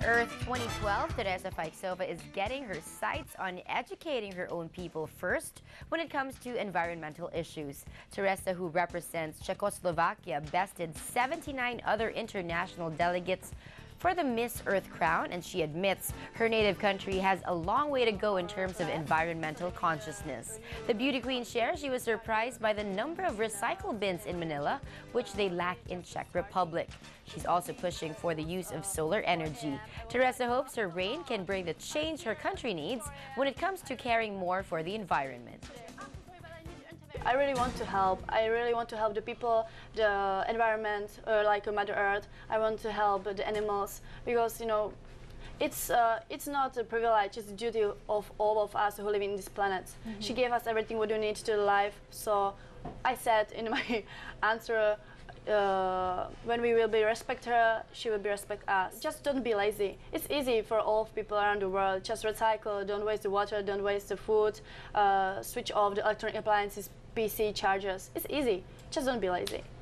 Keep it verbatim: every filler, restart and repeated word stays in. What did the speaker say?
Earth twenty twelve, Teresa Fajksova is getting her sights on educating her own people first when it comes to environmental issues. Teresa, who represents Czechoslovakia, bested seventy-nine other international delegates for the Miss Earth crown, and she admits her native country has a long way to go in terms of environmental consciousness. The beauty queen shares she was surprised by the number of recycle bins in Manila, which they lack in Czech Republic. She's also pushing for the use of solar energy. Teresa hopes her reign can bring the change her country needs when it comes to caring more for the environment. I really want to help. I really want to help the people, the environment, uh, like Mother Earth. I want to help the animals because, you know, it's uh, it's not a privilege, it's a duty of all of us who live in this planet. Mm-hmm. She gave us everything we do need to live. So I said in my answer, uh, when we will be respect her, she will be respect us. Just don't be lazy. It's easy for all of people around the world. Just recycle, don't waste the water, don't waste the food, uh, switch off the electronic appliances, P C chargers. It's easy. Just don't be lazy.